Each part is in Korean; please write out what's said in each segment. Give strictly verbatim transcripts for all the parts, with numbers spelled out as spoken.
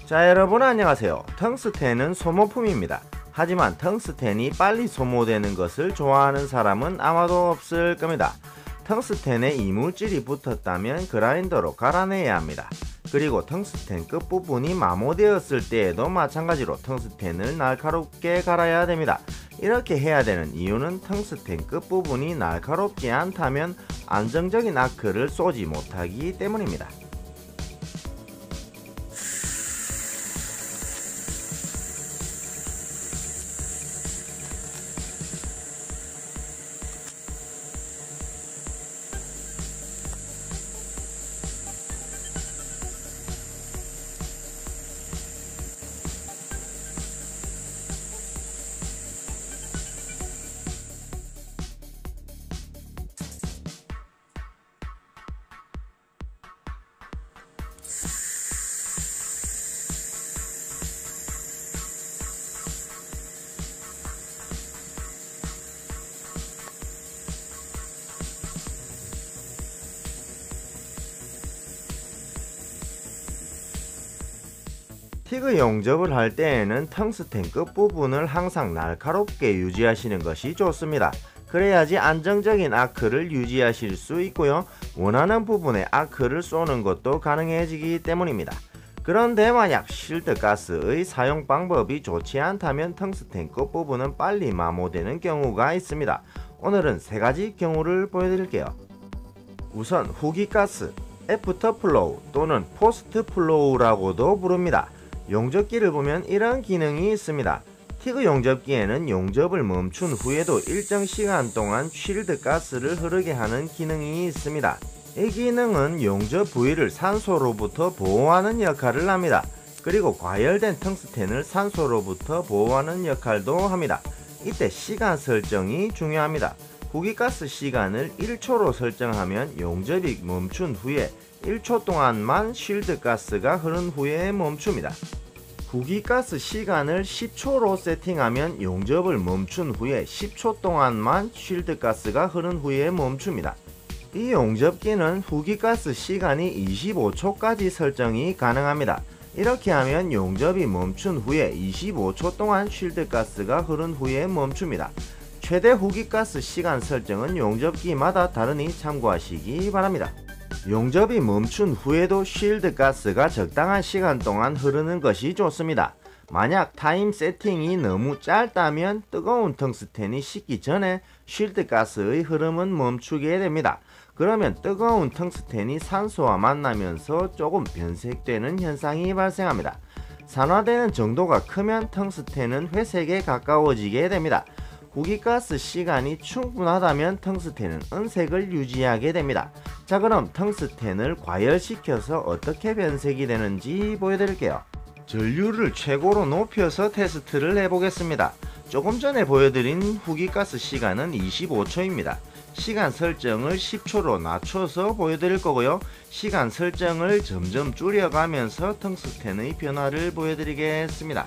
자, 여러분 안녕하세요. 텅스텐은 소모품입니다. 하지만 텅스텐이 빨리 소모되는 것을 좋아하는 사람은 아마도 없을 겁니다. 텅스텐에 이물질이 붙었다면 그라인더로 갈아내야 합니다. 그리고 텅스텐 끝부분이 마모되었을 때에도 마찬가지로 텅스텐을 날카롭게 갈아야 됩니다. 이렇게 해야 되는 이유는 텅스텐 끝부분이 날카롭지 않다면 안정적인 아크를 쏘지 못하기 때문입니다. 티그 용접을 할 때에는 텅스텐 끝부분을 항상 날카롭게 유지하시는 것이 좋습니다. 그래야지 안정적인 아크를 유지하실 수 있고요. 원하는 부분에 아크를 쏘는 것도 가능해지기 때문입니다. 그런데 만약 실드 가스의 사용 방법이 좋지 않다면 텅스텐 끝부분은 빨리 마모되는 경우가 있습니다. 오늘은 세 가지 경우를 보여드릴게요. 우선 후기가스, 애프터 플로우 또는 포스트 플로우라고도 부릅니다. 용접기를 보면 이런 기능이 있습니다. 티그 용접기에는 용접을 멈춘 후에도 일정 시간 동안 쉴드 가스를 흐르게 하는 기능이 있습니다. 이 기능은 용접 부위를 산소로부터 보호하는 역할을 합니다. 그리고 과열된 텅스텐을 산소로부터 보호하는 역할도 합니다. 이때 시간 설정이 중요합니다. 후기가스 시간을 일 초로 설정하면 용접이 멈춘 후에 일 초 동안만 쉴드 가스가 흐른 후에 멈춥니다. 후기가스 시간을 십 초로 세팅하면 용접을 멈춘 후에 십 초 동안만 쉴드 가스가 흐른 후에 멈춥니다. 이 용접기는 후기가스 시간이 이십오 초까지 설정이 가능합니다. 이렇게 하면 용접이 멈춘 후에 이십오 초 동안 쉴드 가스가 흐른 후에 멈춥니다. 최대 후기가스 시간 설정은 용접기마다 다르니 참고하시기 바랍니다. 용접이 멈춘 후에도 쉴드 가스가 적당한 시간 동안 흐르는 것이 좋습니다. 만약 타임 세팅이 너무 짧다면 뜨거운 텅스텐이 식기 전에 쉴드 가스의 흐름은 멈추게 됩니다. 그러면 뜨거운 텅스텐이 산소와 만나면서 조금 변색되는 현상이 발생합니다. 산화되는 정도가 크면 텅스텐은 회색에 가까워지게 됩니다. 후기가스 시간이 충분하다면 텅스텐은 은색을 유지하게 됩니다. 자, 그럼 텅스텐을 과열시켜서 어떻게 변색이 되는지 보여드릴게요. 전류를 최고로 높여서 테스트를 해보겠습니다. 조금 전에 보여드린 후기가스 시간은 이십오 초입니다. 시간 설정을 십 초로 낮춰서 보여드릴 거고요. 시간 설정을 점점 줄여가면서 텅스텐의 변화를 보여드리겠습니다.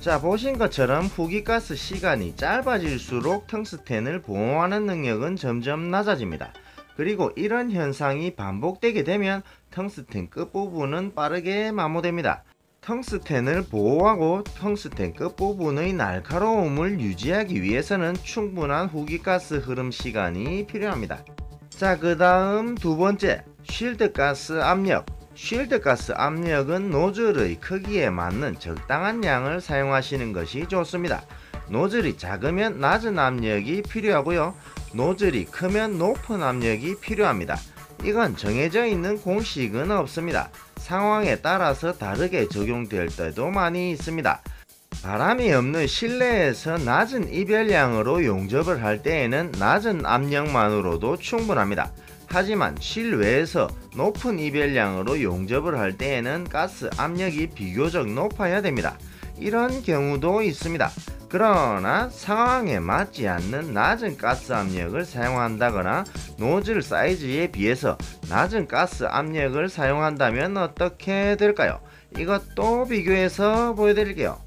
자, 보신 것처럼 후기가스 시간이 짧아질수록 텅스텐을 보호하는 능력은 점점 낮아집니다. 그리고 이런 현상이 반복되게 되면 텅스텐 끝부분은 빠르게 마모됩니다. 텅스텐을 보호하고 텅스텐 끝부분의 날카로움을 유지하기 위해서는 충분한 후기가스 흐름 시간이 필요합니다. 자, 그 다음 두 번째, 쉴드가스 압력. 쉴드가스 압력은 노즐의 크기에 맞는 적당한 양을 사용하시는 것이 좋습니다. 노즐이 작으면 낮은 압력이 필요하고요, 노즐이 크면 높은 압력이 필요합니다. 이건 정해져 있는 공식은 없습니다. 상황에 따라서 다르게 적용될 때도 많이 있습니다. 바람이 없는 실내에서 낮은 이별량으로 용접을 할 때에는 낮은 압력만으로도 충분합니다. 하지만 실외에서 높은 이별량으로 용접을 할 때에는 가스 압력이 비교적 높아야 됩니다. 이런 경우도 있습니다. 그러나 상황에 맞지 않는 낮은 가스 압력을 사용한다거나 노즐 사이즈에 비해서 낮은 가스 압력을 사용한다면 어떻게 될까요? 이것도 비교해서 보여드릴게요.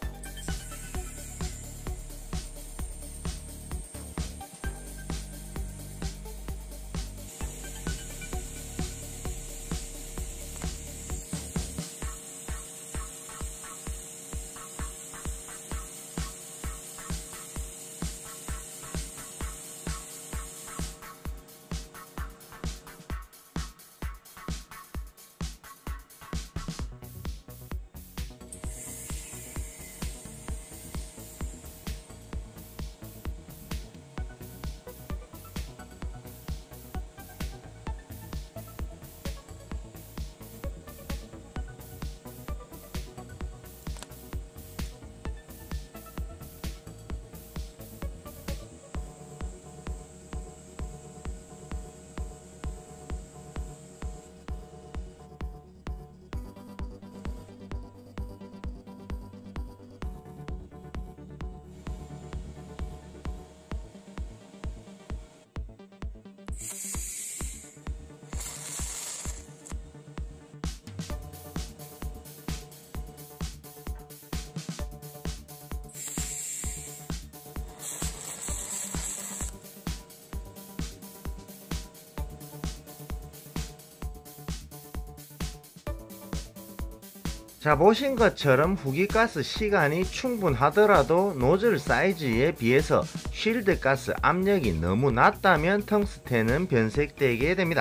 자, 보신 것처럼 후기가스 시간이 충분하더라도 노즐 사이즈에 비해서 쉴드가스 압력이 너무 낮다면 텅스텐은 변색되게 됩니다.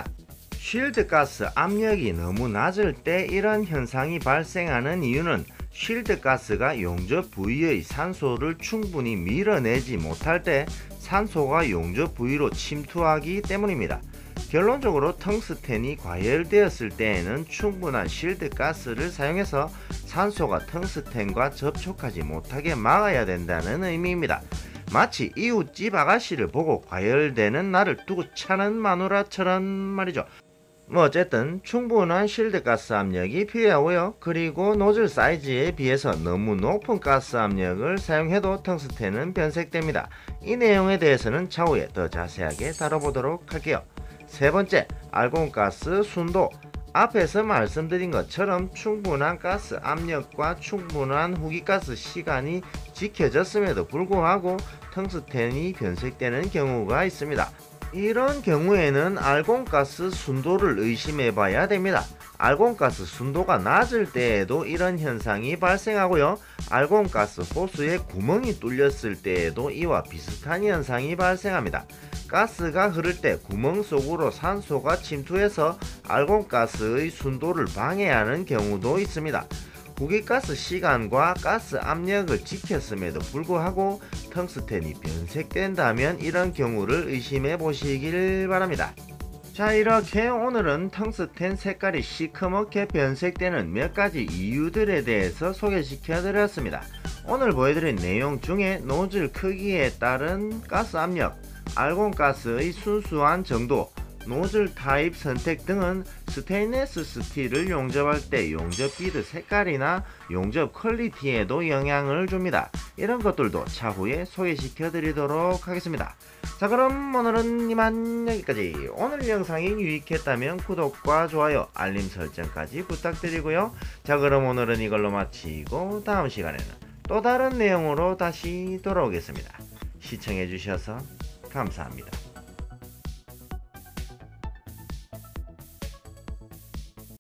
쉴드가스 압력이 너무 낮을 때 이런 현상이 발생하는 이유는 쉴드가스가 용접 부위의 산소를 충분히 밀어내지 못할 때 산소가 용접 부위로 침투하기 때문입니다. 결론적으로 텅스텐이 과열되었을 때에는 충분한 쉴드가스를 사용해서 산소가 텅스텐과 접촉하지 못하게 막아야 된다는 의미입니다. 마치 이웃집 아가씨를 보고 과열되는 나를 두고 차는 마누라처럼 말이죠. 뭐 어쨌든 충분한 쉴드가스 압력이 필요하고요. 그리고 노즐 사이즈에 비해서 너무 높은 가스 압력을 사용해도 텅스텐은 변색됩니다. 이 내용에 대해서는 차후에 더 자세하게 다뤄보도록 할게요. 세 번째, 알곤가스 순도. 앞에서 말씀드린 것처럼 충분한 가스 압력과 충분한 후기가스 시간이 지켜졌음에도 불구하고 텅스텐이 변색되는 경우가 있습니다. 이런 경우에는 알곤가스 순도를 의심해 봐야 됩니다. 알곤가스 순도가 낮을 때에도 이런 현상이 발생하고요, 알곤가스 호스에 구멍이 뚫렸을 때에도 이와 비슷한 현상이 발생합니다. 가스가 흐를 때 구멍 속으로 산소가 침투해서 알곤가스의 순도를 방해하는 경우도 있습니다. 후기가스 시간과 가스 압력을 지켰음에도 불구하고 텅스텐이 변색된다면 이런 경우를 의심해 보시길 바랍니다. 자, 이렇게 오늘은 텅스텐 색깔이 시커멓게 변색되는 몇 가지 이유들에 대해서 소개시켜 드렸습니다. 오늘 보여드린 내용 중에 노즐 크기에 따른 가스 압력, 알곤가스의 순수한 정도, 노즐 타입 선택 등은 스테인리스 스틸을 용접할 때 용접 비드 색깔이나 용접 퀄리티에도 영향을 줍니다. 이런 것들도 차후에 소개시켜 드리도록 하겠습니다. 자, 그럼 오늘은 이만 여기까지. 오늘 영상이 유익했다면 구독과 좋아요, 알림 설정까지 부탁드리고요. 자, 그럼 오늘은 이걸로 마치고 다음 시간에는 또 다른 내용으로 다시 돌아오겠습니다. 시청해 주셔서 감사합니다.